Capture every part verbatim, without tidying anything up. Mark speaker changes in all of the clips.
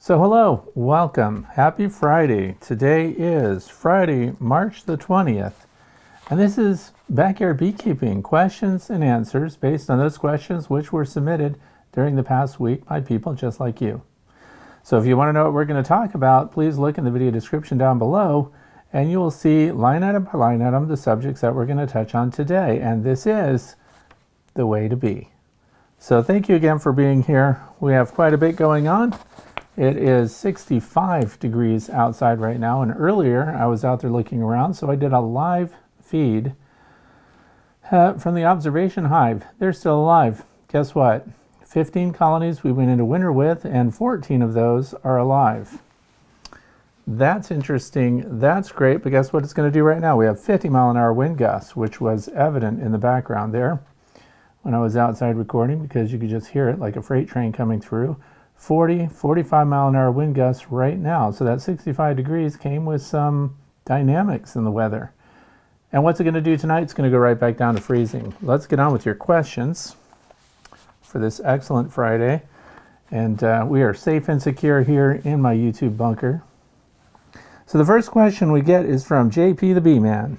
Speaker 1: So hello, welcome, happy Friday. Today is Friday, March the twentieth, and this is Backyard Beekeeping, questions and answers based on those questions which were submitted during the past week by people just like you. So if you want to know what we're going to talk about, please look in the video description down below, and you will see line item by line item the subjects that we're going to touch on today, and this is the way to bee. So thank you again for being here. We have quite a bit going on. It is sixty-five degrees outside right now, and earlier I was out there looking around, so I did a live feed uh, from the observation hive. They're still alive. Guess what? fifteen colonies we went into winter with, and fourteen of those are alive. That's interesting. That's great, but guess what it's going to do right now? We have fifty mile an hour wind gusts, which was evident in the background there when I was outside recording, because you could just hear it like a freight train coming through. forty, forty-five mile an hour wind gusts right now. So that sixty-five degrees came with some dynamics in the weather. And what's it going to do tonight? It's going to go right back down to freezing. Let's get on with your questions for this excellent Friday. And uh, we are safe and secure here in my YouTube bunker. So the first question we get is from J P the Bee Man.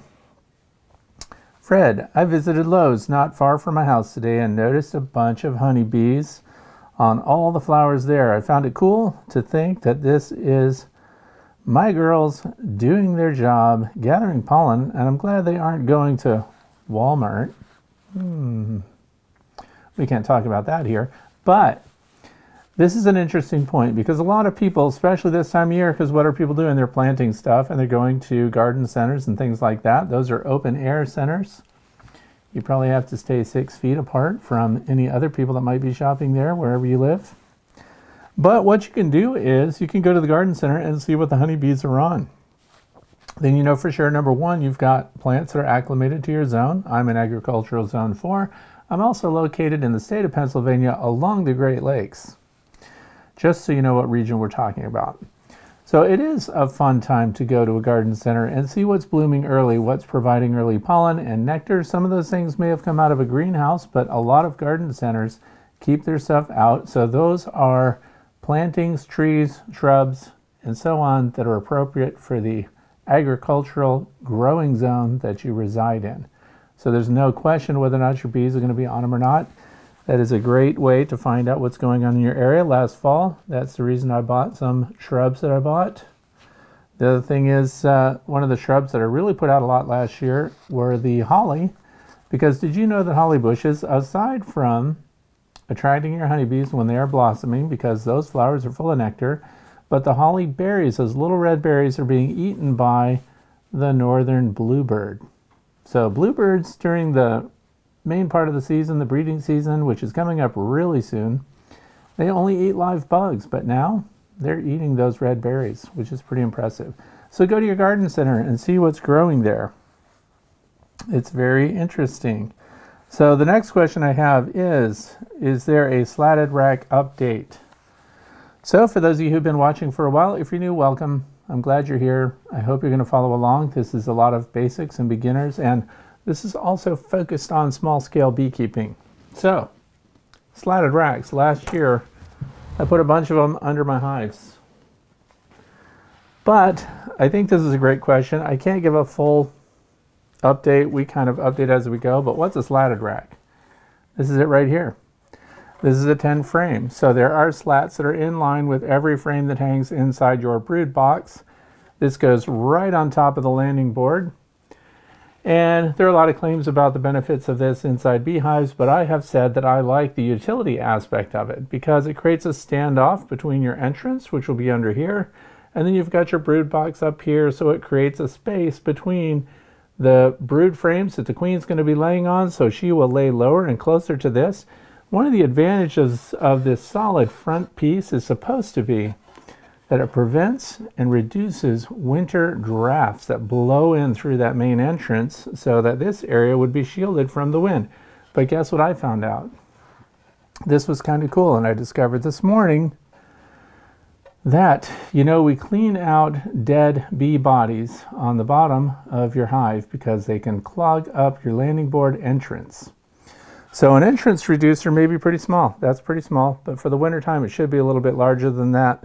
Speaker 1: Fred, I visited Lowe's not far from my house today and noticed a bunch of honeybees on all the flowers there. I found it cool to think that this is my girls doing their job, gathering pollen, and I'm glad they aren't going to Walmart. Hmm. We can't talk about that here, but this is an interesting point, because a lot of people, especially this time of year, because what are people doing? They're planting stuff and they're going to garden centers and things like that. Those are open air centers. You probably have to stay six feet apart from any other people that might be shopping there, wherever you live. But what you can do is you can go to the garden center and see what the honeybees are on. Then you know for sure, number one, you've got plants that are acclimated to your zone. I'm in agricultural zone four. I'm also located in the state of Pennsylvania along the Great Lakes, just so you know what region we're talking about. So it is a fun time to go to a garden center and see what's blooming early, what's providing early pollen and nectar. Some of those things may have come out of a greenhouse, but a lot of garden centers keep their stuff out. So those are plantings, trees, shrubs, and so on that are appropriate for the agricultural growing zone that you reside in. So there's no question whether or not your bees are going to be on them or not. That is a great way to find out what's going on in your area. Last fall, that's the reason I bought some shrubs that I bought. The other thing is, uh, one of the shrubs that I really put out a lot last year were the holly, because did you know that holly bushes, aside from attracting your honeybees when they are blossoming, because those flowers are full of nectar, but the holly berries, those little red berries, are being eaten by the northern bluebird. So bluebirds during the main part of the season, the breeding season, which is coming up really soon, they only eat live bugs, but now they're eating those red berries, which is pretty impressive. So go to your garden center and see what's growing there. It's very interesting. So the next question I have is, is there a slatted rack update? So for those of you who've been watching for a while, if you're new, welcome. I'm glad you're here. I hope you're going to follow along. This is a lot of basics and beginners, and this is also focused on small-scale beekeeping. So, slatted racks. Last year, I put a bunch of them under my hives. But I think this is a great question. I can't give a full update. We kind of update as we go. But what's a slatted rack? This is it right here. This is a ten frame. So there are slats that are in line with every frame that hangs inside your brood box. This goes right on top of the landing board. And there are a lot of claims about the benefits of this inside beehives, but I have said that I like the utility aspect of it, because it creates a standoff between your entrance, which will be under here, and then you've got your brood box up here, so it creates a space between the brood frames that the queen's going to be laying on, so she will lay lower and closer to this. One of the advantages of this solid front piece is supposed to be that it prevents and reduces winter drafts that blow in through that main entrance, so that this area would be shielded from the wind. But guess what I found out? This was kind of cool, and I discovered this morning that, you know, we clean out dead bee bodies on the bottom of your hive because they can clog up your landing board entrance. So an entrance reducer may be pretty small. That's pretty small, but for the winter time it should be a little bit larger than that.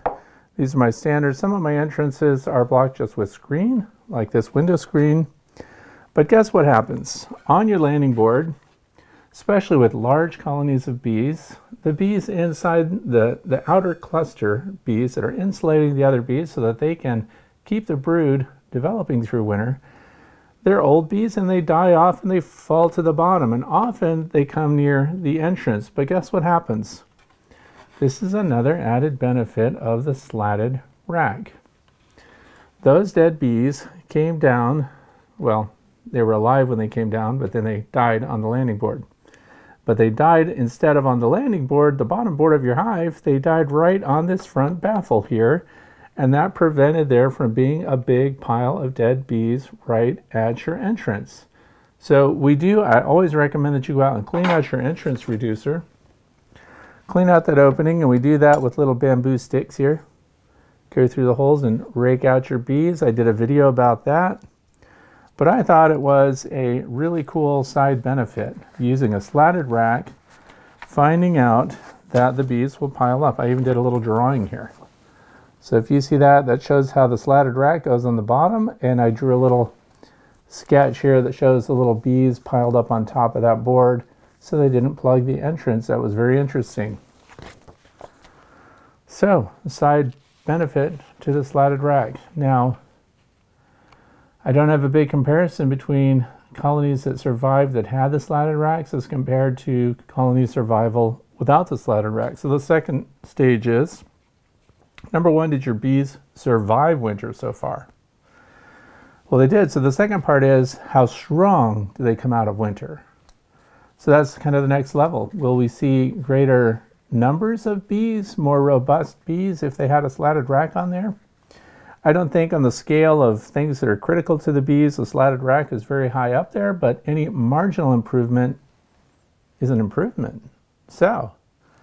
Speaker 1: These are my standards. Some of my entrances are blocked just with screen, like this window screen. But guess what happens? On your landing board, especially with large colonies of bees, the bees inside the, the outer cluster bees that are insulating the other bees so that they can keep the brood developing through winter, they're old bees and they die off and they fall to the bottom, and often they come near the entrance. But guess what happens? This is another added benefit of the slatted rack. Those dead bees came down, well, they were alive when they came down, but then they died on the landing board. But they died, instead of on the landing board, the bottom board of your hive, they died right on this front baffle here, and that prevented there from being a big pile of dead bees right at your entrance. So we do, I always recommend that you go out and clean out your entrance reducer. Clean out that opening, and we do that with little bamboo sticks here. Go through the holes and rake out your bees. I did a video about that. But I thought it was a really cool side benefit, using a slatted rack, finding out that the bees will pile up. I even did a little drawing here. So if you see that, that shows how the slatted rack goes on the bottom, and I drew a little sketch here that shows the little bees piled up on top of that board so they didn't plug the entrance. That was very interesting. So, a side benefit to the slatted rack. Now, I don't have a big comparison between colonies that survived that had the slatted racks as compared to colony survival without the slatted rack. So the second stage is, number one, did your bees survive winter so far? Well, they did. So the second part is, how strong do they come out of winter? So that's kind of the next level. Will we see greater numbers of bees, more robust bees if they had a slatted rack on there? I don't think on the scale of things that are critical to the bees, the slatted rack is very high up there, but any marginal improvement is an improvement. So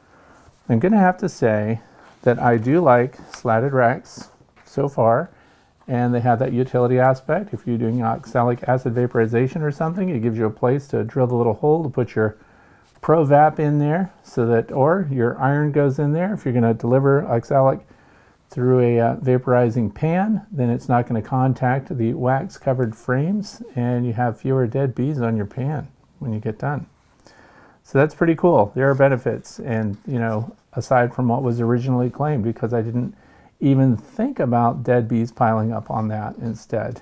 Speaker 1: I'm going to have to say that I do like slatted racks so far, and they have that utility aspect. If you're doing oxalic acid vaporization or something, it gives you a place to drill the little hole to put your ProVap in there, so that, or your iron goes in there. If you're going to deliver oxalic through a uh, vaporizing pan, then it's not going to contact the wax covered frames, and you have fewer dead bees on your pan when you get done. So that's pretty cool. There are benefits, and you know, aside from what was originally claimed, because I didn't even think about dead bees piling up on that instead.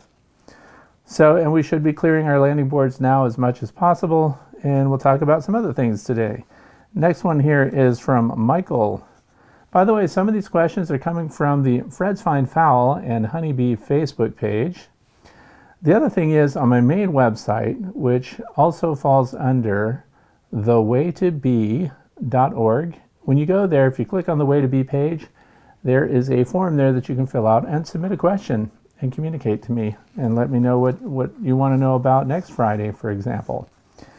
Speaker 1: So, and we should be clearing our landing boards now as much as possible, and we'll talk about some other things today. Next one here is from Michael. By the way, some of these questions are coming from the Fred's Fine Fowl and Honeybee Facebook page. The other thing is, on my main website, which also falls under the way to bee dot org, when you go there, if you click on the Way to Bee page, there is a form there that you can fill out and submit a question and communicate to me and let me know what, what you want to know about next Friday, for example.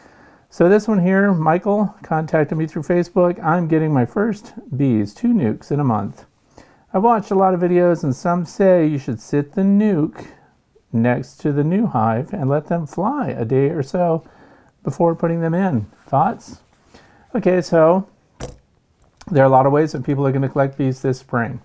Speaker 1: So this one here, Michael contacted me through Facebook. I'm getting my first bees, two nukes in a month. I've watched a lot of videos, and some say you should sit the nuke next to the new hive and let them fly a day or so before putting them in. Thoughts? Okay, so there are a lot of ways that people are going to collect bees this spring.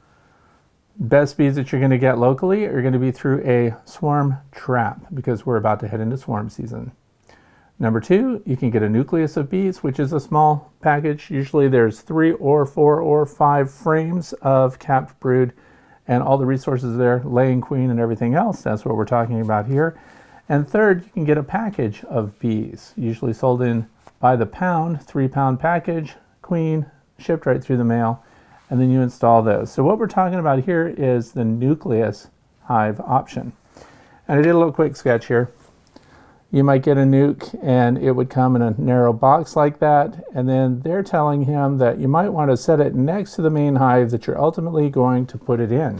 Speaker 1: Best bees that you're going to get locally are going to be through a swarm trap, because we're about to head into swarm season. Number two, you can get a nucleus of bees, which is a small package. Usually there's three or four or five frames of capped brood and all the resources there, laying queen and everything else. That's what we're talking about here. And third, you can get a package of bees, usually sold in by the pound, three pound package, queen, shipped right through the mail, and then you install those. So what we're talking about here is the nucleus hive option. And I did a little quick sketch here. You might get a nuke and it would come in a narrow box like that, and then they're telling him that you might want to set it next to the main hive that you're ultimately going to put it in.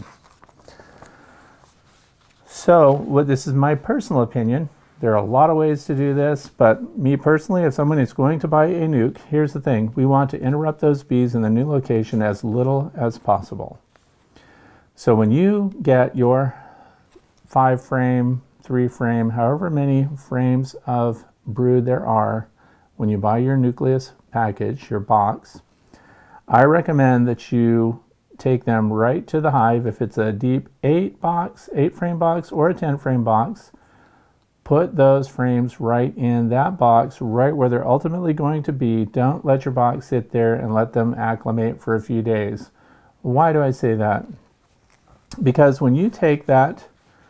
Speaker 1: So what this is my personal opinion. There are a lot of ways to do this, but me personally, if someone is going to buy a nuke, here's the thing. We want to interrupt those bees in the new location as little as possible. So when you get your five frame, three frame, however many frames of brood there are, when you buy your nucleus package, your box, I recommend that you take them right to the hive. If it's a deep eight box, eight frame box or a ten frame box, put those frames right in that box, right where they're ultimately going to be. Don't let your box sit there and let them acclimate for a few days. Why do I say that? Because when you take that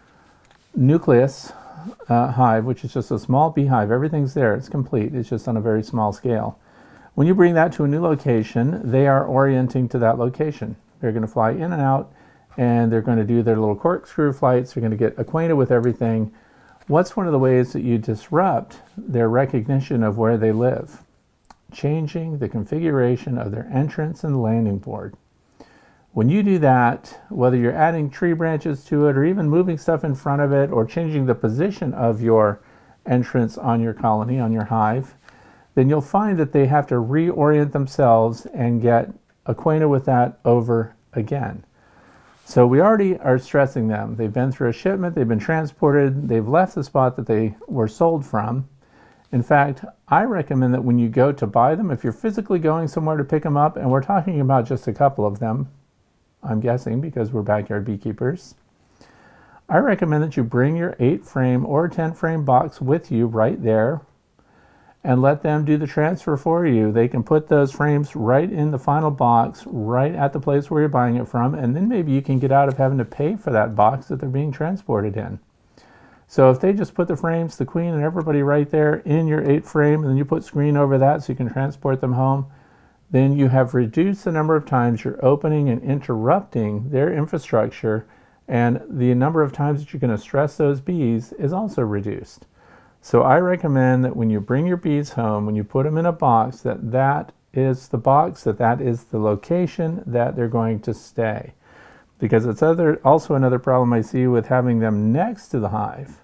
Speaker 1: nucleus uh, hive, which is just a small beehive, everything's there, it's complete, it's just on a very small scale. When you bring that to a new location, they are orienting to that location. They're going to fly in and out, and they're going to do their little corkscrew flights. They're going to get acquainted with everything. What's one of the ways that you disrupt their recognition of where they live? Changing the configuration of their entrance and landing board. When you do that, whether you're adding tree branches to it or even moving stuff in front of it or changing the position of your entrance on your colony, on your hive, then you'll find that they have to reorient themselves and get acquainted with that over again. So we already are stressing them. They've been through a shipment, they've been transported, they've left the spot that they were sold from. In fact, I recommend that when you go to buy them, if you're physically going somewhere to pick them up, and we're talking about just a couple of them, I'm guessing because we're backyard beekeepers, I recommend that you bring your eight frame or ten frame box with you right there and let them do the transfer for you. They can put those frames right in the final box, right at the place where you're buying it from, and then maybe you can get out of having to pay for that box that they're being transported in. So if they just put the frames, the queen and everybody right there in your eight frame, and then you put screen over that so you can transport them home, then you have reduced the number of times you're opening and interrupting their infrastructure, and the number of times that you're going to stress those bees is also reduced. So I recommend that when you bring your bees home, when you put them in a box, that that is the box, that that is the location that they're going to stay. Because it's other, also another problem I see with having them next to the hive.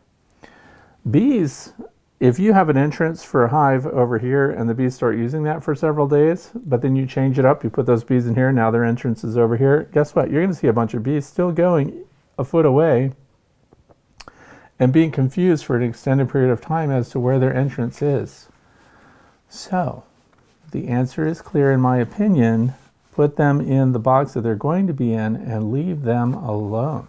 Speaker 1: Bees, if you have an entrance for a hive over here and the bees start using that for several days, but then you change it up, you put those bees in here, now their entrance is over here, guess what? You're going to see a bunch of bees still going a foot away and being confused for an extended period of time as to where their entrance is. So, the answer is clear in my opinion. Put them in the box that they're going to be in and leave them alone.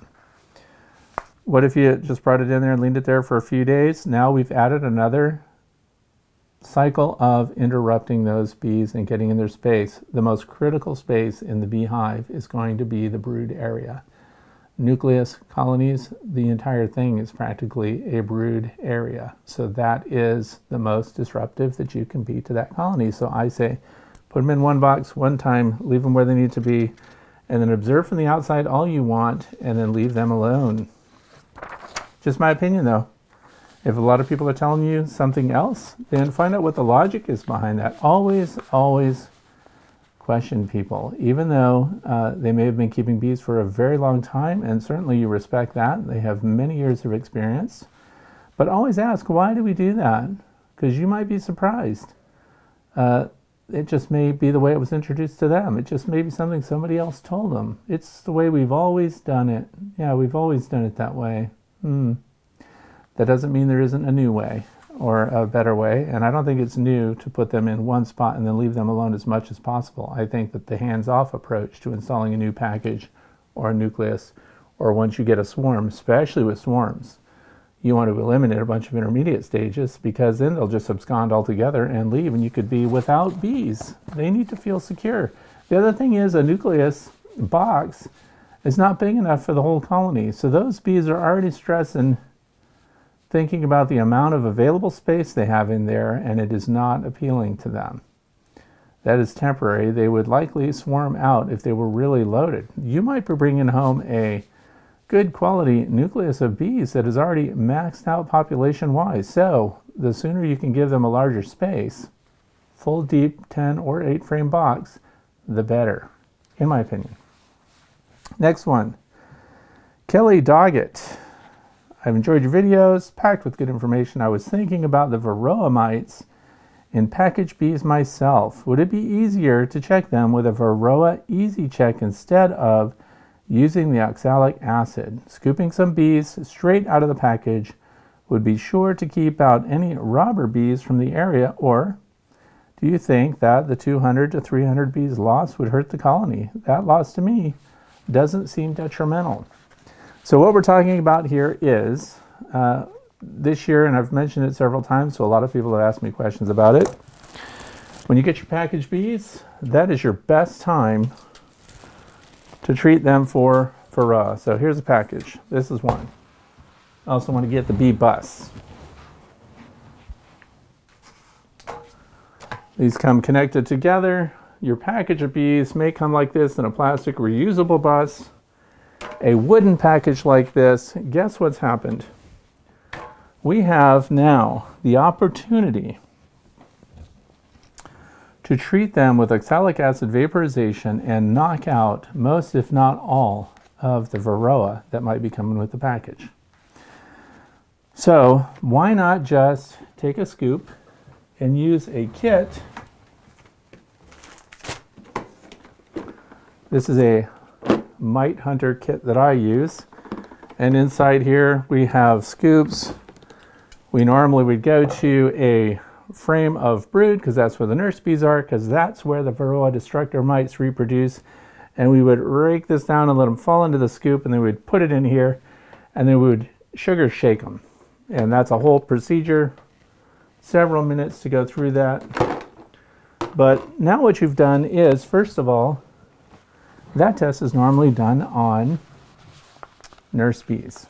Speaker 1: What if you just brought it in there and leaned it there for a few days? Now we've added another cycle of interrupting those bees and getting in their space. The most critical space in the beehive is going to be the brood area. Nucleus colonies, the entire thing is practically a brood area. So that is the most disruptive that you can be to that colony. So I say, put them in one box, one time, leave them where they need to be, and then observe from the outside all you want, and then leave them alone. Just my opinion though. If a lot of people are telling you something else, then find out what the logic is behind that. Always, always question people, even though uh, they may have been keeping bees for a very long time, and certainly you respect that. They have many years of experience. But always ask, why do we do that? Because you might be surprised. Uh, it just may be the way it was introduced to them. It just may be something somebody else told them. It's the way we've always done it. Yeah, we've always done it that way. Hmm. That doesn't mean there isn't a new way or a better way, and I don't think it's new to put them in one spot and then leave them alone as much as possible. I think that the hands-off approach to installing a new package or a nucleus, or once you get a swarm, especially with swarms, you want to eliminate a bunch of intermediate stages, because then they'll just abscond altogether and leave, and you could be without bees. They need to feel secure. The other thing is, a nucleus box is not big enough for the whole colony, so those bees are already stressing, thinking about the amount of available space they have in there, and it is not appealing to them. That is temporary. They would likely swarm out if they were really loaded. You might be bringing home a good quality nucleus of bees that is already maxed out population-wise, so the sooner you can give them a larger space, full deep ten or eight frame box, the better, in my opinion. Next one, Kelly Doggett. I've enjoyed your videos, packed with good information. I was thinking about the varroa mites in package bees myself. Would it be easier to check them with a Varroa Easy Check instead of using the oxalic acid? Scooping some bees straight out of the package would be sure to keep out any robber bees from the area, or do you think that the two hundred to three hundred bees lost would hurt the colony? That loss to me doesn't seem detrimental. So what we're talking about here is uh, this year, and I've mentioned it several times, so a lot of people have asked me questions about it. When you get your package bees, that is your best time to treat them for varroa. So here's a package. This is one. I also want to get the bee bus. These come connected together. Your package of bees may come like this in a plastic reusable bus. A wooden package like this, guess what's happened? We have now the opportunity to treat them with oxalic acid vaporization and knock out most, if not all, of the varroa that might be coming with the package. So why not just take a scoop and use a kit. This is a mite hunter kit that I use, and inside here we have scoops. We normally would go to a frame of brood because that's where the nurse bees are, because that's where the varroa destructor mites reproduce, and we would rake this down and let them fall into the scoop, and then we'd put it in here, and then we would sugar shake them, and that's a whole procedure, several minutes to go through that. But now what you've done is, first of all, that test is normally done on nurse bees.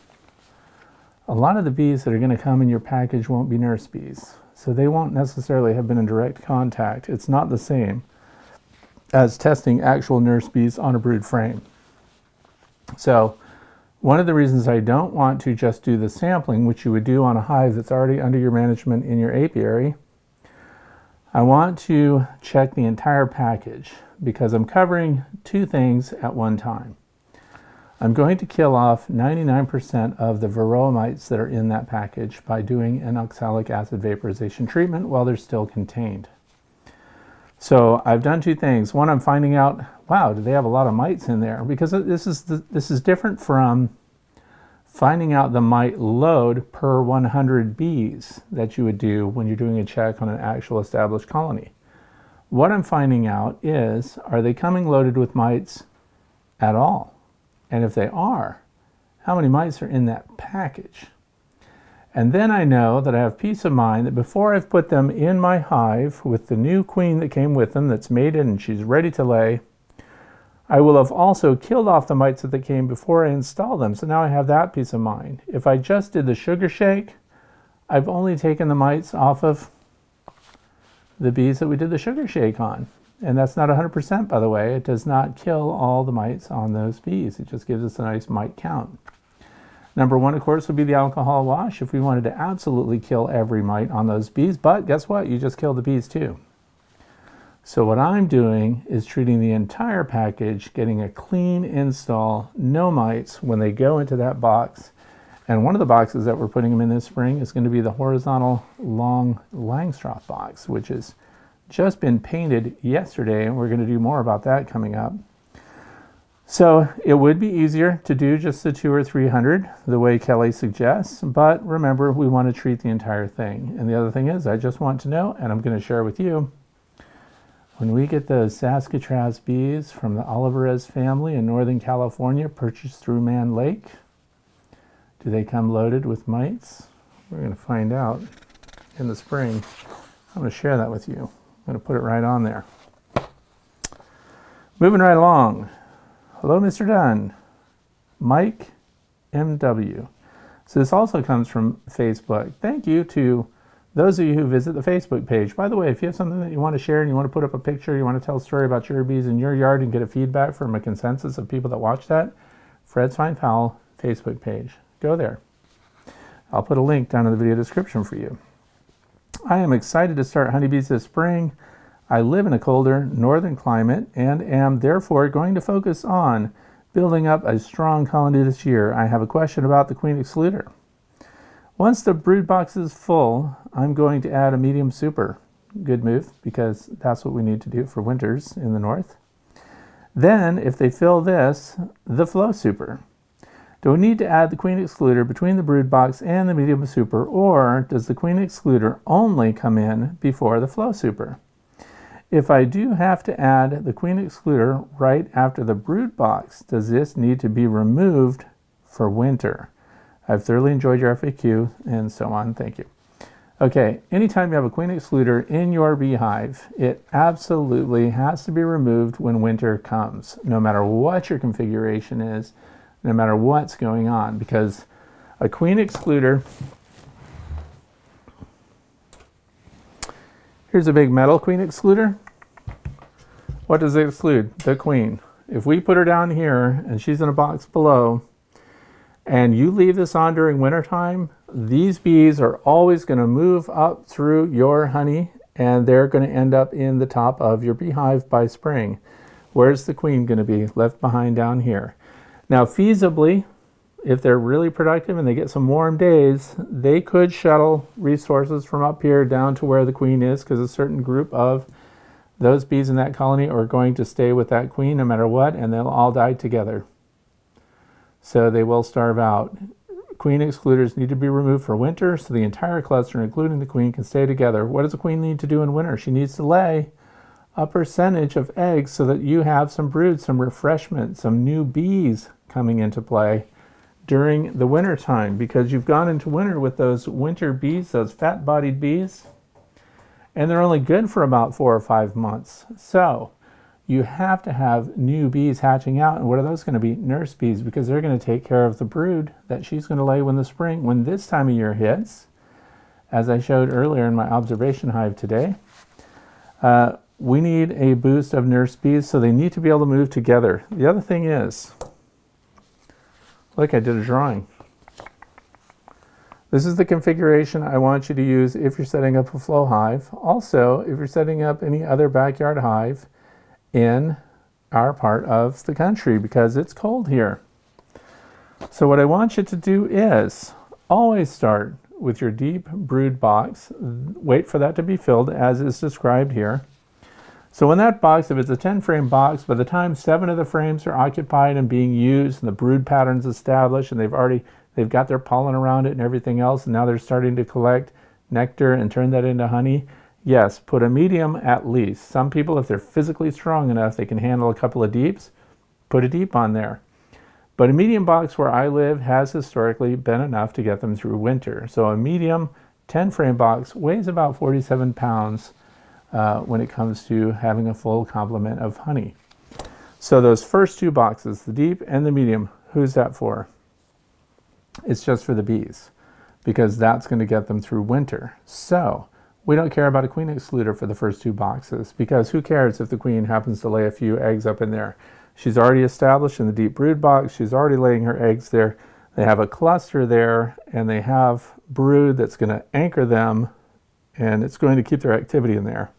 Speaker 1: A lot of the bees that are going to come in your package won't be nurse bees, so they won't necessarily have been in direct contact. It's not the same as testing actual nurse bees on a brood frame. So one of the reasons I don't want to just do the sampling, which you would do on a hive that's already under your management in your apiary, I want to check the entire package because I'm covering two things at one time. I'm going to kill off ninety-nine percent of the varroa mites that are in that package by doing an oxalic acid vaporization treatment while they're still contained. So I've done two things. One, I'm finding out, wow, do they have a lot of mites in there? Because this is, the, this is different from finding out the mite load per one hundred bees that you would do when you're doing a check on an actual established colony. What I'm finding out is, are they coming loaded with mites at all? And if they are, how many mites are in that package? And then I know that I have peace of mind that before I've put them in my hive with the new queen that came with them that's mated and she's ready to lay, I will have also killed off the mites that they came before I install them. So now I have that peace of mind. If I just did the sugar shake, I've only taken the mites off of the bees that we did the sugar shake on. And that's not one hundred percent, by the way. It does not kill all the mites on those bees. It just gives us a nice mite count. Number one, of course, would be the alcohol wash if we wanted to absolutely kill every mite on those bees. But guess what? You just killed the bees too. So what I'm doing is treating the entire package, getting a clean install, no mites when they go into that box. And one of the boxes that we're putting them in this spring is going to be the horizontal long Langstroth box, which has just been painted yesterday, and we're going to do more about that coming up. So it would be easier to do just the two or three hundred the way Kelly suggests, but remember, we want to treat the entire thing. And the other thing is, I just want to know, and I'm going to share with you, when we get those Saskatraz bees from the Olivarez family in Northern California purchased through Man Lake, do they come loaded with mites? We're going to find out in the spring. I'm going to share that with you. I'm going to put it right on there. Moving right along. Hello, Mister Dunn. Mike M W. So this also comes from Facebook. Thank you to those of you who visit the Facebook page. By the way, if you have something that you want to share and you want to put up a picture, you want to tell a story about your bees in your yard and get a feedback from a consensus of people that watch that, Fred's Fine Fowl Facebook page. Go there. I'll put a link down in the video description for you. I am excited to start honeybees this spring. I live in a colder northern climate and am therefore going to focus on building up a strong colony this year. I have a question about the Queen Excluder. Once the brood box is full, I'm going to add a medium super. Good move, because that's what we need to do for winters in the north. Then, if they fill this, the Flow super. Do we need to add the Queen Excluder between the brood box and the medium super, or does the Queen Excluder only come in before the Flow super? If I do have to add the Queen Excluder right after the brood box, does this need to be removed for winter? I've thoroughly enjoyed your F A Q and so on. Thank you. Okay, anytime you have a Queen Excluder in your beehive, it absolutely has to be removed when winter comes, no matter what your configuration is, no matter what's going on, because a Queen Excluder, here's a big metal Queen Excluder. What does it exclude? The queen. If we put her down here and she's in a box below, and you leave this on during wintertime, these bees are always going to move up through your honey and they're going to end up in the top of your beehive by spring. Where's the queen going to be? Left behind down here. Now feasibly, if they're really productive and they get some warm days, they could shuttle resources from up here down to where the queen is, because a certain group of those bees in that colony are going to stay with that queen no matter what, and they'll all die together. So they will starve out. Queen excluders need to be removed for winter so the entire cluster, including the queen, can stay together. What does a queen need to do in winter? She needs to lay a percentage of eggs so that you have some brood, some refreshment, some new bees coming into play during the winter time, because you've gone into winter with those winter bees, those fat-bodied bees, and they're only good for about four or five months. So you have to have new bees hatching out. And what are those going to be? Nurse bees, because they're going to take care of the brood that she's going to lay when the spring, when this time of year hits, as I showed earlier in my observation hive today. Uh, we need a boost of nurse bees, so they need to be able to move together. The other thing is, look, I did a drawing. This is the configuration I want you to use if you're setting up a flow hive. Also, if you're setting up any other backyard hive in our part of the country, because it's cold here. So what I want you to do is always start with your deep brood box. Wait for that to be filled as is described here. So when that box, if it's a ten frame box, by the time seven of the frames are occupied and being used and the brood pattern's established and they've already they've got their pollen around it and everything else, and now they're starting to collect nectar and turn that into honey, yes, put a medium at least. Some people, if they're physically strong enough, they can handle a couple of deeps, put a deep on there. But a medium box where I live has historically been enough to get them through winter. So a medium ten frame box weighs about forty-seven pounds uh, when it comes to having a full complement of honey. So those first two boxes, the deep and the medium, who's that for? It's just for the bees, because that's going to get them through winter. So we don't care about a queen excluder for the first two boxes, because who cares if the queen happens to lay a few eggs up in there? She's already established in the deep brood box. She's already laying her eggs there. They have a cluster there, and they have brood that's going to anchor them, and it's going to keep their activity in there.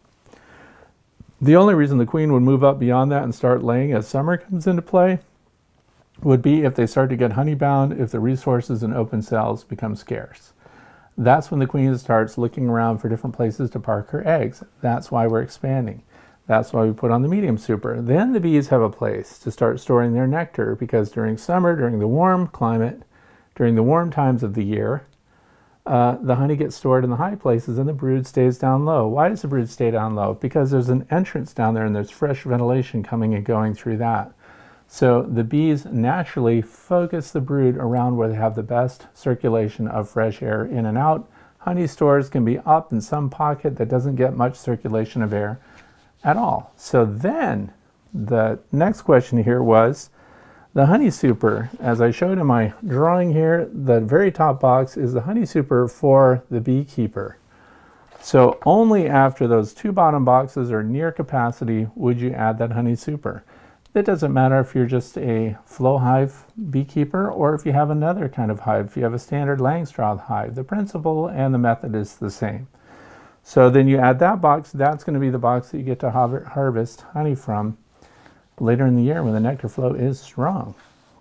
Speaker 1: The only reason the queen would move up beyond that and start laying as summer comes into play would be if they start to get honey bound, if the resources in open cells become scarce. That's when the queen starts looking around for different places to park her eggs. That's why we're expanding. That's why we put on the medium super. Then the bees have a place to start storing their nectar, because during summer, during the warm climate, during the warm times of the year, uh, the honey gets stored in the high places and the brood stays down low. Why does the brood stay down low? Because there's an entrance down there and there's fresh ventilation coming and going through that. So the bees naturally focus the brood around where they have the best circulation of fresh air in and out. Honey stores can be up in some pocket that doesn't get much circulation of air at all. So then the next question here was the honey super. As I showed in my drawing here, the very top box is the honey super for the beekeeper. So only after those two bottom boxes are near capacity would you add that honey super. It doesn't matter if you're just a flow hive beekeeper or if you have another kind of hive. If you have a standard Langstroth hive, the principle and the method is the same. So then you add that box. That's going to be the box that you get to har harvest honey from later in the year when the nectar flow is strong.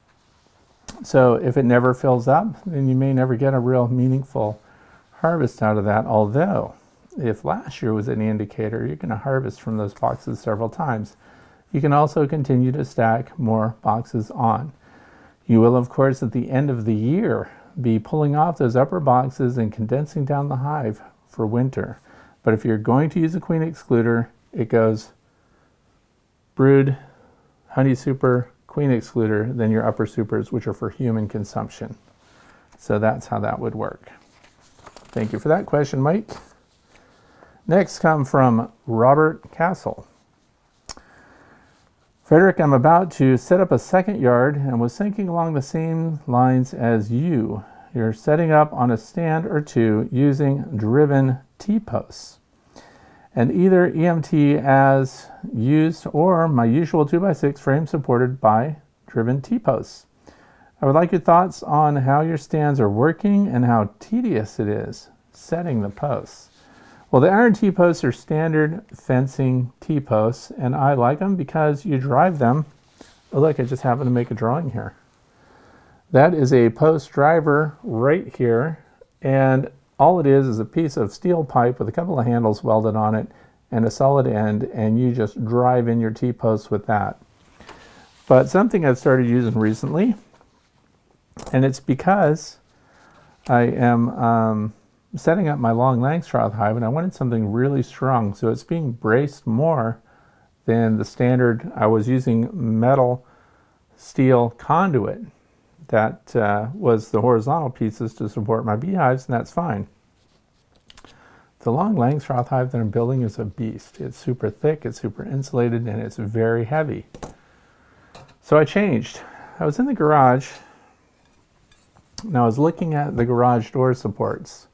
Speaker 1: So if it never fills up, then you may never get a real meaningful harvest out of that. Although, if last year was any indicator, you're going to harvest from those boxes several times. You can also continue to stack more boxes on. You will, of course, at the end of the year, be pulling off those upper boxes and condensing down the hive for winter. But if you're going to use a queen excluder, it goes brood, honey super, queen excluder, then your upper supers, which are for human consumption. So that's how that would work. Thank you for that question, Mike. Next come from Robert Castle. Frederick, I'm about to set up a second yard and was thinking along the same lines as you. You're setting up on a stand or two using driven T-posts. And either E M T as used or my usual two by six frame supported by driven T-posts. I would like your thoughts on how your stands are working and how tedious it is setting the posts. Well, the iron T-posts are standard fencing T-posts, and I like them because you drive them. Oh, look, I just happened to make a drawing here. That is a post driver right here, and all it is is a piece of steel pipe with a couple of handles welded on it and a solid end, and you just drive in your T-posts with that. But something I've started using recently, and it's because I am um, setting up my long Langstroth hive, and I wanted something really strong, so it's being braced more than the standard. I was using metal steel conduit that uh, was the horizontal pieces to support my beehives, and that's fine. The long Langstroth hive that I'm building is a beast. It's super thick, it's super insulated, and it's very heavy. So I changed. I was in the garage, and I was looking at the garage door supports.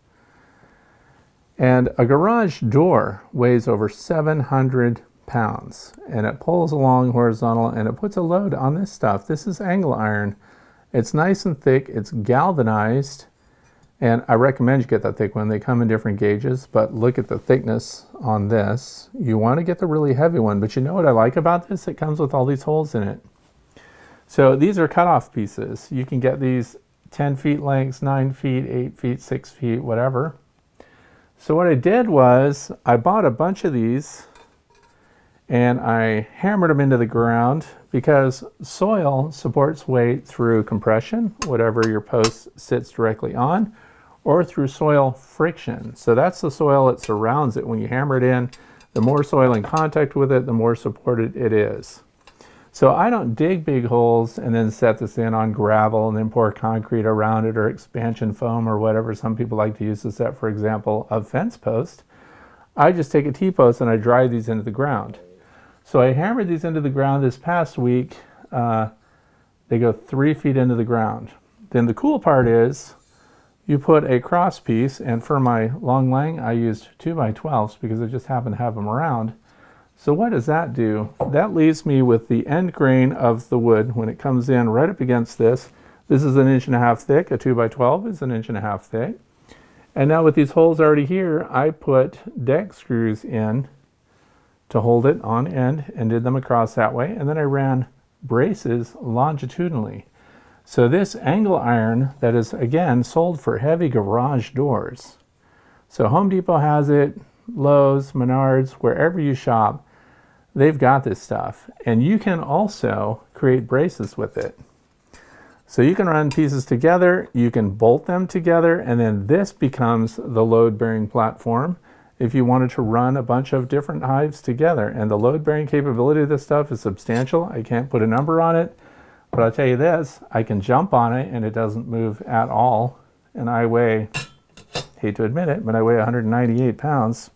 Speaker 1: And a garage door weighs over seven hundred pounds, and it pulls along horizontal, and it puts a load on this stuff. This is angle iron. It's nice and thick, it's galvanized, and I recommend you get that thick one. They come in different gauges, but look at the thickness on this. You want to get the really heavy one, but you know what I like about this? It comes with all these holes in it. So these are cutoff pieces. You can get these ten feet lengths, nine feet, eight feet, six feet, whatever. So what I did was I bought a bunch of these and I hammered them into the ground because soil supports weight through compression, whatever your post sits directly on, or through soil friction. So that's the soil that surrounds it. When you hammer it in, the more soil in contact with it, the more supported it is. So I don't dig big holes and then set this in on gravel and then pour concrete around it or expansion foam or whatever some people like to use to set, for example, a fence post. I just take a T-post and I drive these into the ground. So I hammered these into the ground this past week. Uh, they go three feet into the ground. Then the cool part is you put a cross piece, and for my long lang I used two by twelves because I just happen to have them around. So what does that do? That leaves me with the end grain of the wood when it comes in right up against this. This is an inch and a half thick. A two by twelve is an inch and a half thick. And now with these holes already here, I put deck screws in to hold it on end and did them across that way. And then I ran braces longitudinally. So this angle iron that is, again, sold for heavy garage doors. So Home Depot has it, Lowe's, Menards, wherever you shop, they've got this stuff. And you can also create braces with it. So you can run pieces together, you can bolt them together, and then this becomes the load-bearing platform if you wanted to run a bunch of different hives together. And the load-bearing capability of this stuff is substantial. I can't put a number on it, but I'll tell you this, I can jump on it and it doesn't move at all. And I weigh, hate to admit it, but I weigh one hundred ninety-eight pounds.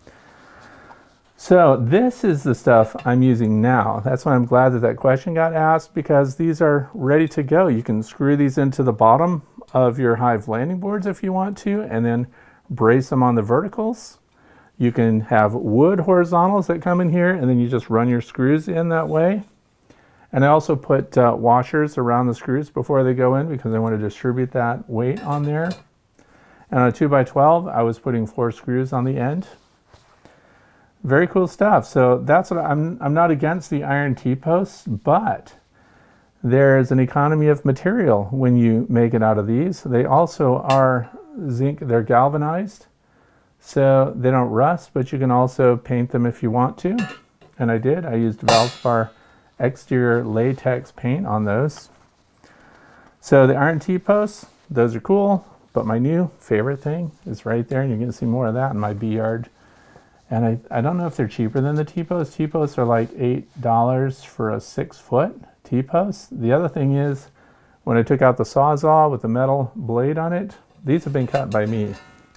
Speaker 1: So this is the stuff I'm using now. That's why I'm glad that that question got asked, because these are ready to go. You can screw these into the bottom of your hive landing boards if you want to, and then brace them on the verticals. You can have wood horizontals that come in here, and then you just run your screws in that way. And I also put uh, washers around the screws before they go in because I want to distribute that weight on there. And on a two by twelve, I was putting four screws on the end. Very cool stuff. So that's what I'm, I'm not against the iron T-posts, but there's an economy of material when you make it out of these. They also are zinc, they're galvanized, so they don't rust, but you can also paint them if you want to. And I did. I used Valspar exterior latex paint on those. So the iron T-posts, those are cool, but my new favorite thing is right there, and you're going to see more of that in my bee yard. And I, I don't know if they're cheaper than the T-posts. T-posts are like eight dollars for a six foot T-post. The other thing is, when I took out the Sawzall with the metal blade on it, these have been cut by me.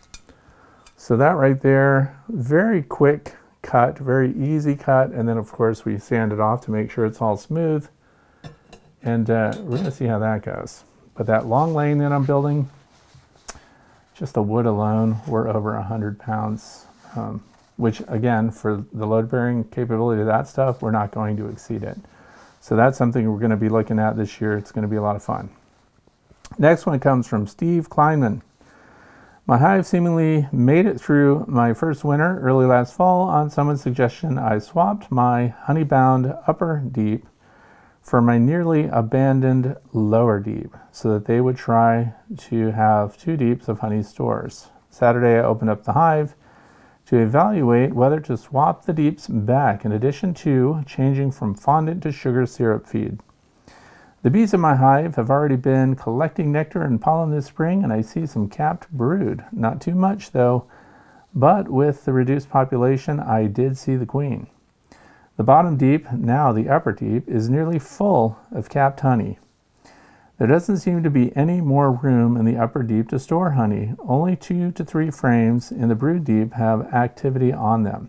Speaker 1: So that right there, very quick cut, very easy cut. And then of course we sand it off to make sure it's all smooth. And uh, we're gonna see how that goes. But that long lane that I'm building, just the wood alone, we're over a hundred pounds. Um, which again, for the load bearing capability of that stuff, we're not going to exceed it. So that's something we're going to be looking at this year. It's going to be a lot of fun. Next one comes from Steve Kleinman. My hive seemingly made it through my first winter early last fall. On someone's suggestion, I swapped my honey-bound upper deep for my nearly abandoned lower deep so that they would try to have two deeps of honey stores. Saturday, I opened up the hive to evaluate whether to swap the deeps back in addition to changing from fondant to sugar syrup feed. The bees in my hive have already been collecting nectar and pollen this spring, and I see some capped brood. Not too much though, but with the reduced population, I did see the queen. The bottom deep, now the upper deep, is nearly full of capped honey. There doesn't seem to be any more room in the upper deep to store honey. Only two to three frames in the brood deep have activity on them.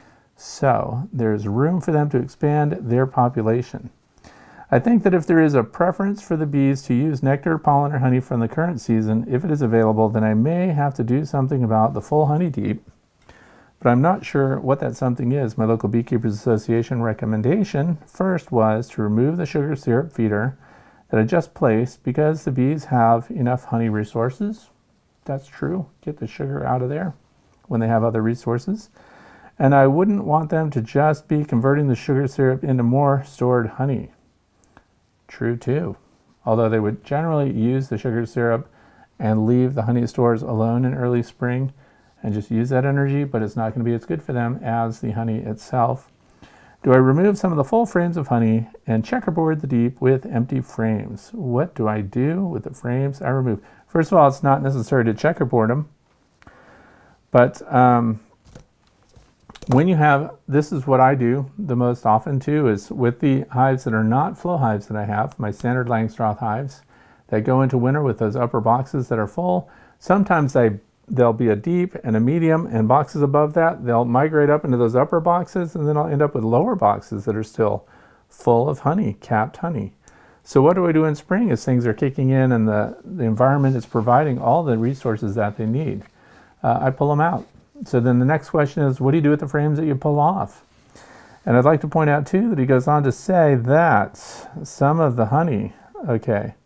Speaker 1: So there's room for them to expand their population. I think that if there is a preference for the bees to use nectar, pollen, or honey from the current season, if it is available, then I may have to do something about the full honey deep. But I'm not sure what that something is. My local Beekeepers Association recommendation first was to remove the sugar syrup feeder that I just placed because the bees have enough honey resources. That's true. Get the sugar out of there when they have other resources. And I wouldn't want them to just be converting the sugar syrup into more stored honey. True too. Although they would generally use the sugar syrup and leave the honey stores alone in early spring and just use that energy, but it's not going to be as good for them as the honey itself. Do I remove some of the full frames of honey and checkerboard the deep with empty frames? What do I do with the frames I remove? First of all, it's not necessary to checkerboard them, but um, when you have, this is what I do the most often too, is with the hives that are not flow hives that I have, my standard Langstroth hives that go into winter with those upper boxes that are full. Sometimes I there'll be a deep and a medium and boxes above that. They'll migrate up into those upper boxes, and then I'll end up with lower boxes that are still full of honey, capped honey. So what do I do in spring as things are kicking in and the, the environment is providing all the resources that they need? Uh, I pull them out. So then the next question is, what do you do with the frames that you pull off? And I'd like to point out too that he goes on to say that some of the honey, okay,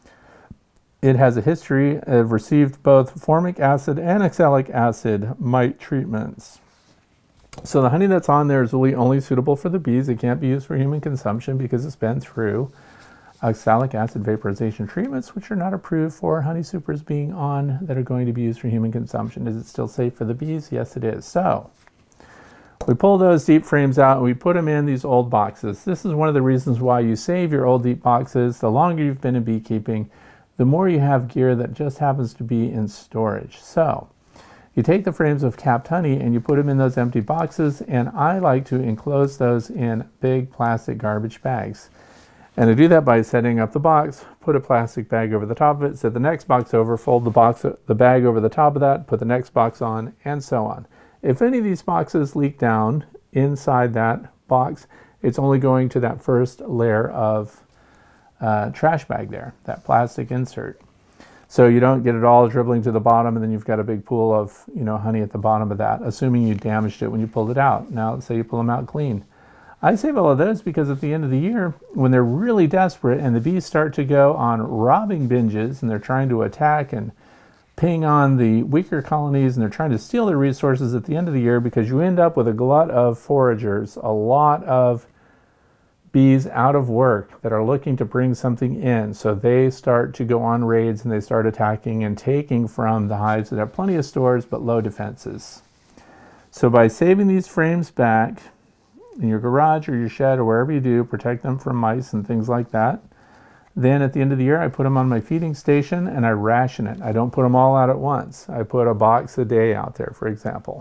Speaker 1: it has a history of received both formic acid and oxalic acid mite treatments. So the honey that's on there is really only suitable for the bees. It can't be used for human consumption because it's been through oxalic acid vaporization treatments, which are not approved for honey supers being on that are going to be used for human consumption. Is it still safe for the bees? Yes, it is. So we pull those deep frames out and we put them in these old boxes. This is one of the reasons why you save your old deep boxes. The longer you've been in beekeeping, the more you have gear that just happens to be in storage. So you take the frames of capped honey and you put them in those empty boxes, and I like to enclose those in big plastic garbage bags. And I do that by setting up the box, put a plastic bag over the top of it, set the next box over, fold the box, the bag over the top of that, put the next box on, and so on. If any of these boxes leak down inside that box, it's only going to that first layer of uh, trash bag there, that plastic insert. So you don't get it all dribbling to the bottom and then you've got a big pool of, you know, honey at the bottom of that, assuming you damaged it when you pulled it out. Now let's say you pull them out clean. I save all of those because at the end of the year, when they're really desperate and the bees start to go on robbing binges and they're trying to attack and ping on the weaker colonies and they're trying to steal their resources at the end of the year, because you end up with a glut of foragers, a lot of bees out of work that are looking to bring something in. So they start to go on raids and they start attacking and taking from the hives that have plenty of stores but low defenses. So by saving these frames back in your garage or your shed or wherever you do, protect them from mice and things like that. Then at the end of the year, I put them on my feeding station and I ration it. I don't put them all out at once. I put a box a day out there, for example.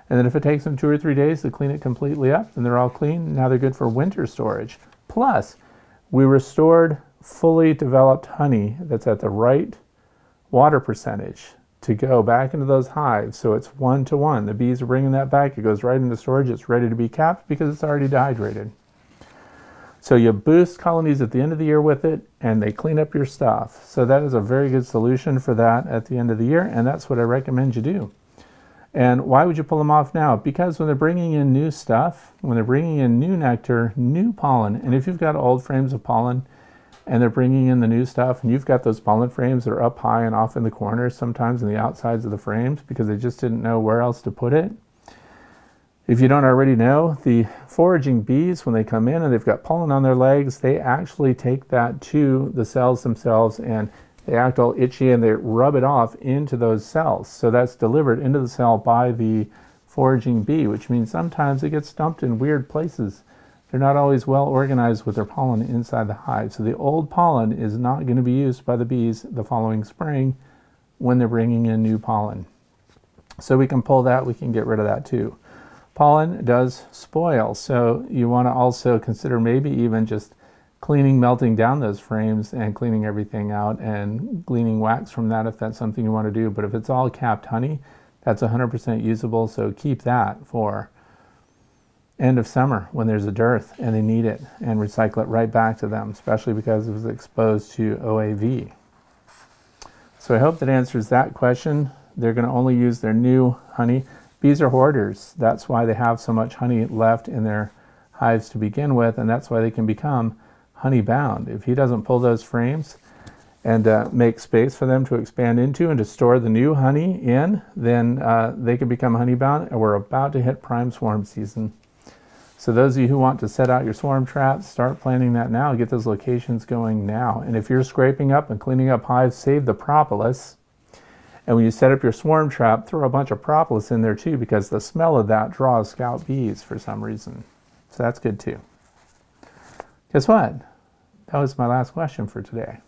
Speaker 1: And then if it takes them two or three days to clean it completely up, and they're all clean, now they're good for winter storage. Plus, we restored fully developed honey that's at the right water percentage to go back into those hives. So it's one to one. The bees are bringing that back. It goes right into storage. It's ready to be capped because it's already dehydrated. So you boost colonies at the end of the year with it, and they clean up your stuff. So that is a very good solution for that at the end of the year, and that's what I recommend you do. And why would you pull them off now? Because when they're bringing in new stuff, when they're bringing in new nectar, new pollen, and if you've got old frames of pollen and they're bringing in the new stuff, and you've got those pollen frames that are up high and off in the corners, sometimes in the outsides of the frames because they just didn't know where else to put it. If you don't already know, the foraging bees, when they come in and they've got pollen on their legs, they actually take that to the cells themselves, and they act all itchy and they rub it off into those cells. So that's delivered into the cell by the foraging bee, which means sometimes it gets dumped in weird places. They're not always well organized with their pollen inside the hive. So the old pollen is not going to be used by the bees the following spring when they're bringing in new pollen. So we can pull that, we can get rid of that too. Pollen does spoil, so you want to also consider maybe even just cleaning, melting down those frames and cleaning everything out and gleaning wax from that if that's something you want to do. But if it's all capped honey, that's one hundred percent usable, so keep that for end of summer when there's a dearth and they need it, and recycle it right back to them, especially because it was exposed to O A V. So I hope that answers that question. They're going to only use their new honey. Bees are hoarders. That's why they have so much honey left in their hives to begin with, and that's why they can become honey bound. If he doesn't pull those frames and uh, make space for them to expand into and to store the new honey in, then uh, they can become honey bound, and we're about to hit prime swarm season. So those of you who want to set out your swarm traps, start planning that now. Get those locations going now. And if you're scraping up and cleaning up hives, save the propolis. And when you set up your swarm trap, throw a bunch of propolis in there too, because the smell of that draws scout bees for some reason. So that's good too. Guess what? That was my last question for today.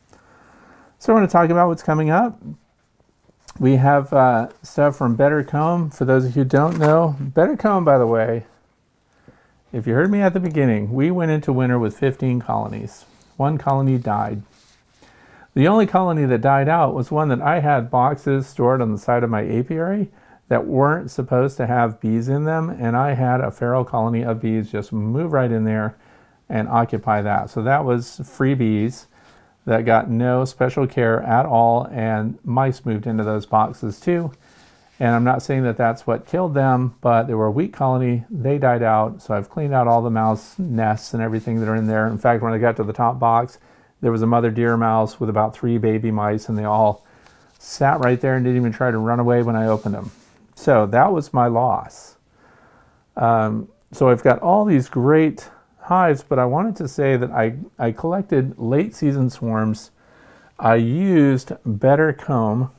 Speaker 1: So we're going to talk about what's coming up. We have uh, stuff from Better Comb. For those of you who don't know, Better Comb, by the way, if you heard me at the beginning, we went into winter with fifteen colonies. One colony died. The only colony that died out was one that I had boxes stored on the side of my apiary that weren't supposed to have bees in them, and I had a feral colony of bees just move right in there and occupy that. So that was free bees that got no special care at all, and mice moved into those boxes too. And I'm not saying that that's what killed them, but they were a weak colony. They died out, so I've cleaned out all the mouse nests and everything that are in there. In fact, when I got to the top box, there was a mother deer mouse with about three baby mice, and they all sat right there and didn't even try to run away when I opened them. So that was my loss. Um, so I've got all these great hives, but I wanted to say that I, I collected late season swarms. I used Better Comb,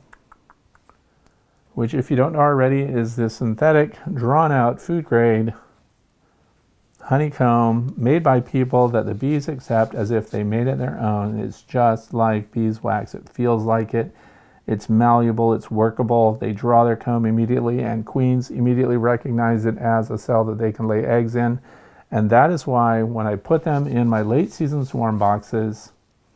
Speaker 1: which, if you don't know already, is this synthetic, drawn out, food grade honeycomb made by people that the bees accept as if they made it their own. It's just like beeswax. It feels like it. It's malleable. It's workable. They draw their comb immediately, and queens immediately recognize it as a cell that they can lay eggs in. And that is why when I put them in my late season swarm boxes,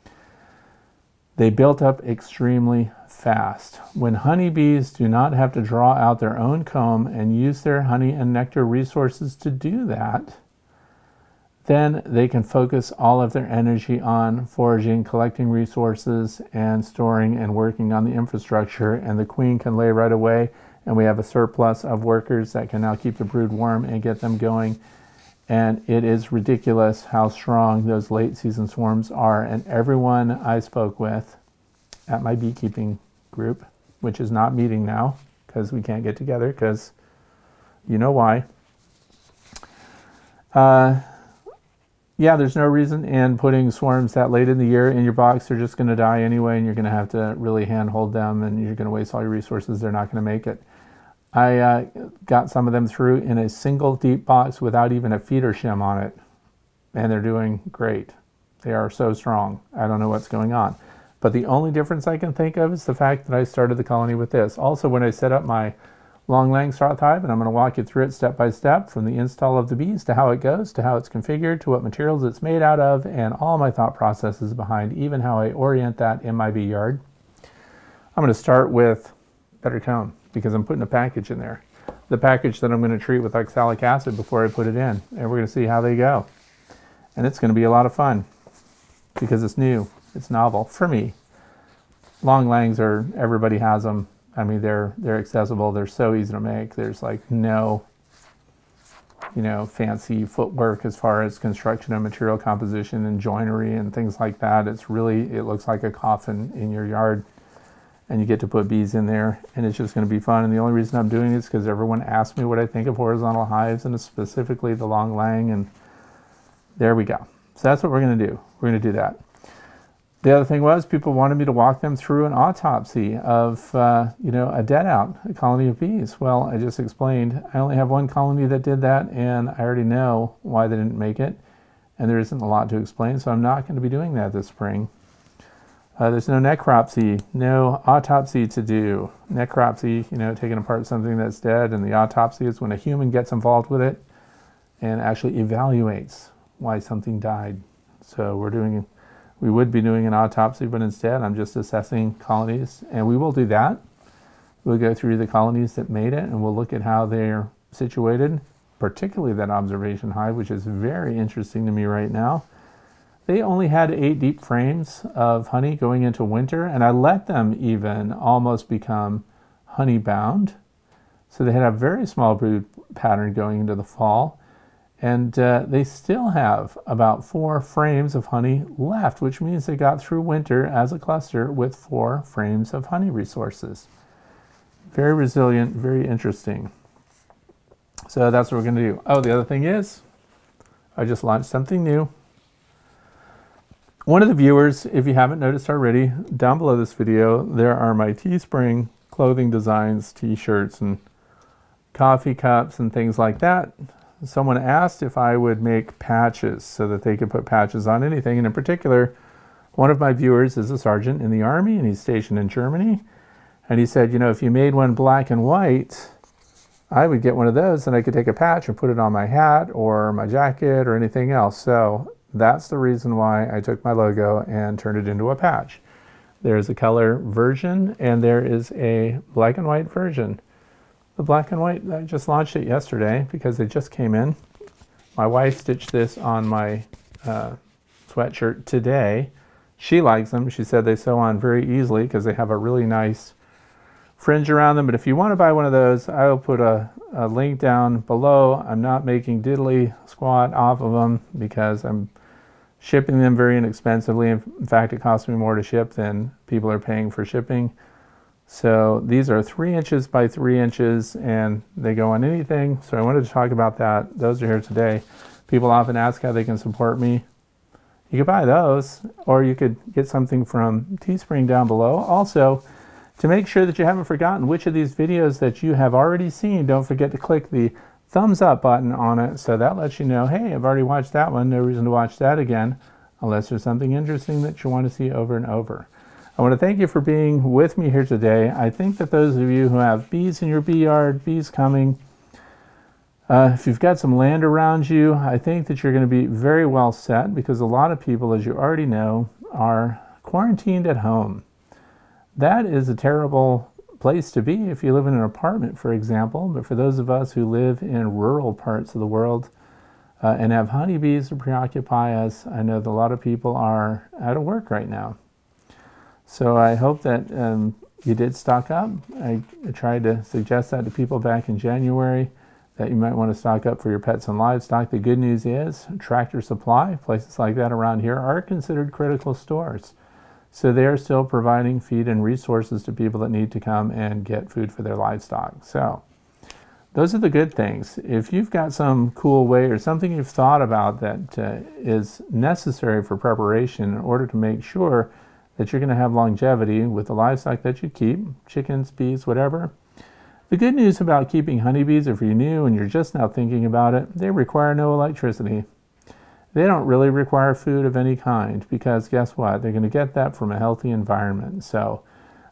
Speaker 1: they built up extremely fast. When honeybees do not have to draw out their own comb and use their honey and nectar resources to do that, then they can focus all of their energy on foraging, collecting resources, and storing and working on the infrastructure, and the queen can lay right away, and we have a surplus of workers that can now keep the brood warm and get them going. And it is ridiculous how strong those late season swarms are. And everyone I spoke with at my beekeeping group, which is not meeting now because we can't get together, because you know why. Uh, yeah, there's no reason in putting swarms that late in the year in your box. They're just going to die anyway, and you're going to have to really handhold them, and you're going to waste all your resources. They're not going to make it. I uh, got some of them through in a single deep box without even a feeder shim on it, and they're doing great. They are so strong. I don't know what's going on. But the only difference I can think of is the fact that I started the colony with this. Also, when I set up my long-lang Flow-Hive, and I'm going to walk you through it step by step, from the install of the bees to how it goes, to how it's configured, to what materials it's made out of, and all my thought processes behind even how I orient that in my bee yard. I'm going to start with better cone because I'm putting a package in there. The package that I'm going to treat with oxalic acid before I put it in, and we're going to see how they go. And it's going to be a lot of fun because it's new, it's novel for me. Long langs are, everybody has them. I mean, they're they're accessible. They're so easy to make. There's like no, you know, fancy footwork as far as construction and material composition and joinery and things like that. It's really, it looks like a coffin in your yard, and you get to put bees in there, and it's just going to be fun. And the only reason I'm doing it is because everyone asks me what I think of horizontal hives, and specifically the long lang, and there we go. So that's what we're going to do. We're going to do that. The other thing was, people wanted me to walk them through an autopsy of, uh, you know, a dead out, a colony of bees. Well, I just explained, I only have one colony that did that, and I already know why they didn't make it, and there isn't a lot to explain, so I'm not going to be doing that this spring. Uh, there's no necropsy, no autopsy to do. Necropsy, you know, taking apart something that's dead, and the autopsy is when a human gets involved with it and actually evaluates why something died. So we're doing, we would be doing an autopsy, but instead I'm just assessing colonies, and we will do that. We'll go through the colonies that made it, and we'll look at how they're situated, particularly that observation hive, which is very interesting to me right now. They only had eight deep frames of honey going into winter, and I let them even almost become honey bound. So they had a very small brood pattern going into the fall, and uh, they still have about four frames of honey left, which means they got through winter as a cluster with four frames of honey resources. Very resilient, very interesting. So that's what we're going to do. Oh, the other thing is, I just launched something new. One of the viewers, if you haven't noticed already, down below this video, there are my Teespring clothing designs, t-shirts and coffee cups and things like that. Someone asked if I would make patches so that they could put patches on anything. And in particular, one of my viewers is a sergeant in the Army, and he's stationed in Germany. And he said, you know, if you made one black and white, I would get one of those and I could take a patch and put it on my hat or my jacket or anything else. So that's the reason why I took my logo and turned it into a patch. There's a color version and there is a black and white version. The black and white, I just launched it yesterday because it just came in. My wife stitched this on my uh, sweatshirt today. She likes them. She said they sew on very easily because they have a really nice fringe around them. But if you want to buy one of those, I will put a, a link down below. I'm not making diddly squat off of them because I'm shipping them very inexpensively. In fact, it costs me more to ship than people are paying for shipping. So these are three inches by three inches and they go on anything. So I wanted to talk about that. Those are here today. People often ask how they can support me. You could buy those, or you could get something from Teespring down below. Also, to make sure that you haven't forgotten which of these videos that you have already seen, don't forget to click the thumbs up button on it, so that lets you know, hey, I've already watched that one, no reason to watch that again, unless there's something interesting that you want to see over and over. I want to thank you for being with me here today. I think that those of you who have bees in your bee yard, bees coming, uh, if you've got some land around you, I think that you're going to be very well set, because a lot of people, as you already know, are quarantined at home. That is a terrible place to be if you live in an apartment, for example, but for those of us who live in rural parts of the world uh, and have honeybees to preoccupy us, I know that a lot of people are out of work right now. So I hope that um, you did stock up. I, I tried to suggest that to people back in January, that you might want to stock up for your pets and livestock. The good news is Tractor Supply, places like that around here, are considered critical stores. So they're still providing feed and resources to people that need to come and get food for their livestock. So those are the good things. If you've got some cool way or something you've thought about that uh, is necessary for preparation in order to make sure that you're going to have longevity with the livestock that you keep, chickens, bees, whatever. The good news about keeping honeybees, if you're new and you're just now thinking about it, they require no electricity. They don't really require food of any kind, because guess what? They're going to get that from a healthy environment. So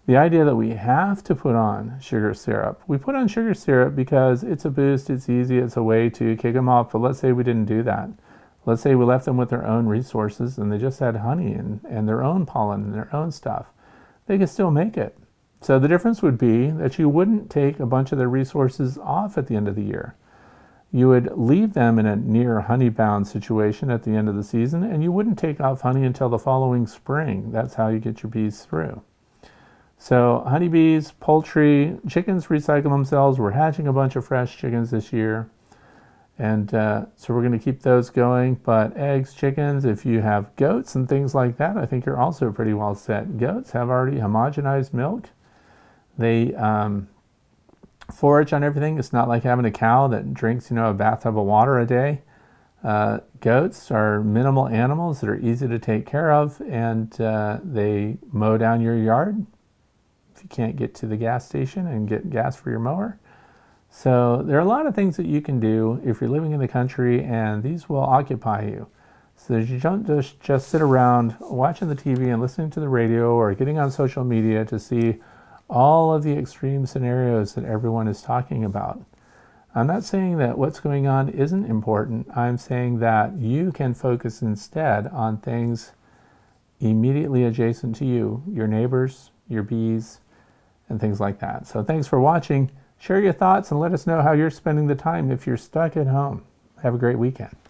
Speaker 1: The idea that we have to put on sugar syrup. We put on sugar syrup because it's a boost, it's easy, it's a way to kick them off. But let's say we didn't do that. Let's say we left them with their own resources and they just had honey and, and their own pollen and their own stuff. They could still make it. So the difference would be that you wouldn't take a bunch of their resources off at the end of the year. You would leave them in a near honey-bound situation at the end of the season, and you wouldn't take off honey until the following spring. That's how you get your bees through. So honeybees, poultry, chickens recycle themselves. We're hatching a bunch of fresh chickens this year. And uh, so we're going to keep those going. But eggs, chickens, if you have goats and things like that, I think you're also pretty well set. Goats have already homogenized milk. They um, forage on everything. It's not like having a cow that drinks, you know, a bathtub of water a day. Uh, goats are minimal animals that are easy to take care of, and uh, they mow down your yard if you can't get to the gas station and get gas for your mower. So there are a lot of things that you can do if you're living in the country, and these will occupy you. So that you don't just, just sit around watching the T V and listening to the radio or getting on social media to see all of the extreme scenarios that everyone is talking about. I'm not saying that what's going on isn't important. I'm saying that you can focus instead on things immediately adjacent to you, your neighbors, your bees, and things like that. So thanks for watching. Share your thoughts and let us know how you're spending the time if you're stuck at home. Have a great weekend.